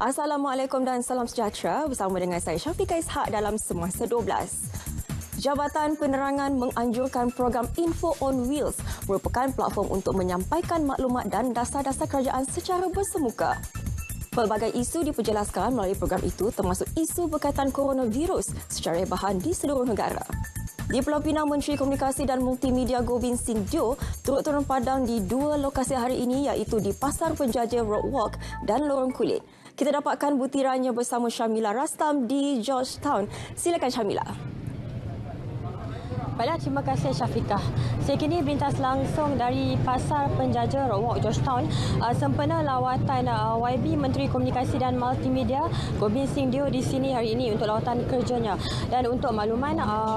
Assalamualaikum dan salam sejahtera. Bersama dengan saya Syafiqah Ishak dalam Semasa 12. Jabatan Penerangan menganjurkan program Info on Wheels merupakan platform untuk menyampaikan maklumat dan dasar-dasar kerajaan secara bersemuka. Pelbagai isu diperjelaskan melalui program itu termasuk isu berkaitan coronavirus secara rebahan di seluruh negara. Di Pulau Pinang, Menteri Komunikasi dan Multimedia Gobind Singh Deo turut turun padang di dua lokasi hari ini iaitu di Pasar Penjaja Roadwalk dan Lorong Kulit. Kita dapatkan butirannya bersama Syamila Rastam di Georgetown. Silakan Syamila. Baiklah, terima kasih Syafiqah. Saya kini berintas langsung dari Pasar Penjaja Roadwalk Georgetown sempena lawatan YB Menteri Komunikasi dan Multimedia Gobind Singh Deo di sini hari ini untuk lawatan kerjanya. Dan untuk makluman,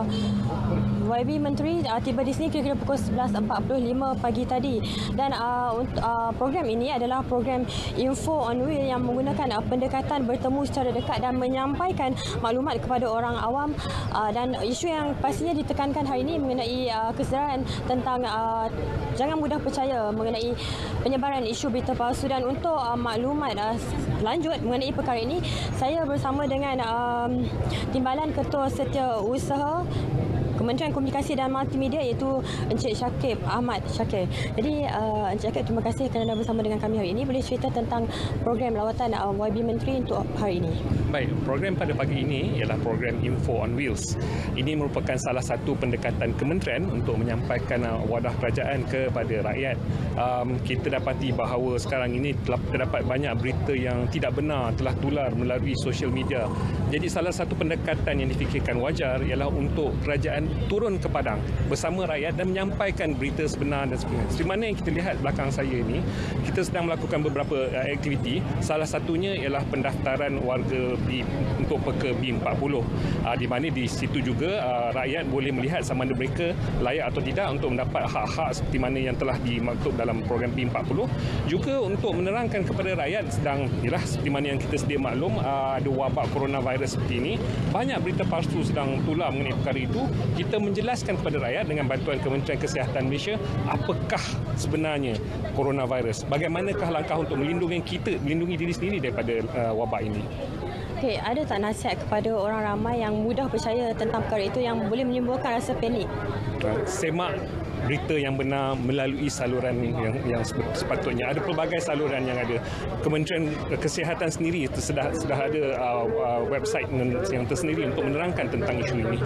YB Menteri tiba di sini kira-kira pukul 11.45 pagi tadi. Dan program ini adalah program Info on Wheel yang menggunakan pendekatan bertemu secara dekat dan menyampaikan maklumat kepada orang awam. Dan isu yang pastinya ditekankan hari ini mengenai kesedaran tentang jangan mudah percaya mengenai penyebaran isu berita palsu. Dan untuk maklumat lanjut mengenai perkara ini, saya bersama dengan Timbalan Ketua Setiausaha Kementerian Komunikasi dan Multimedia iaitu Encik Syakib Ahmad Syakir. Jadi Encik Syakib, terima kasih kerana bersama dengan kami hari ini. Boleh cerita tentang program lawatan YB Menteri untuk hari ini? Baik, program pada pagi ini ialah program Info on Wheels. Ini merupakan salah satu pendekatan kementerian untuk menyampaikan wadah kerajaan kepada rakyat. Kita dapati bahawa sekarang ini telah terdapat banyak berita yang tidak benar telah tular melalui sosial media. Jadi salah satu pendekatan yang difikirkan wajar ialah untuk kerajaan turun ke padang bersama rakyat dan menyampaikan berita sebenar dan sebagainya. Seperti mana yang kita lihat belakang saya ini, kita sedang melakukan beberapa aktiviti. Salah satunya ialah pendaftaran warga untuk peka B40, di mana di situ juga rakyat boleh melihat sama ada mereka layak atau tidak untuk mendapat hak-hak seperti mana yang telah dimaktub dalam program B40. Juga untuk menerangkan kepada rakyat sedang seperti mana yang kita sedia maklum, ada wabak coronavirus seperti ini. Banyak berita palsu sedang tular mengenai perkara itu. Kita menjelaskan kepada rakyat dengan bantuan Kementerian Kesihatan Malaysia apakah sebenarnya coronavirus. Bagaimanakah langkah untuk melindungi diri sendiri daripada wabak ini. Okey, ada tak nasihat kepada orang ramai yang mudah percaya tentang perkara itu yang boleh menimbulkan rasa panik? Semak berita yang benar melalui saluran yang sepatutnya. Ada pelbagai saluran yang ada. Kementerian Kesihatan sendiri sudah ada website yang tersendiri untuk menerangkan tentang isu ini.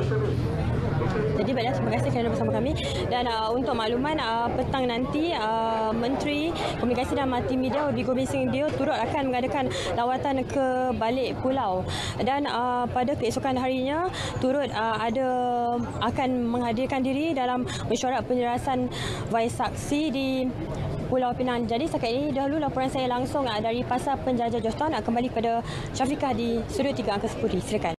Jadi baiklah, terima kasih kerana bersama kami. Dan untuk makluman, petang nanti Menteri Komunikasi dan Multimedia YB Gobind Singh Deo turut akan mengadakan lawatan ke balik pulau. Dan pada keesokan harinya turut akan menghadirkan diri dalam mesyuarat penyerasan vais saksi di Pulau Pinang. Jadi setakat ini dahulu laporan saya langsung dari Pasar Penjaja Georgetown. Kembali pada Syafiqah di Studio 3 Angka 10. Silakan.